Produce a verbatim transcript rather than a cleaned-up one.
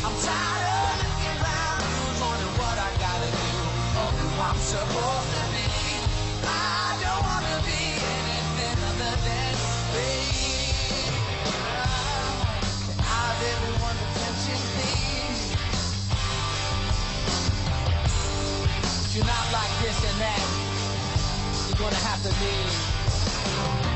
I'm tired of looking around, wondering what I gotta do, or who I'm supposed to be. I don't wanna be anything other than free. How's everyone's attention, please? If you're not like this and that, you're gonna have to leave.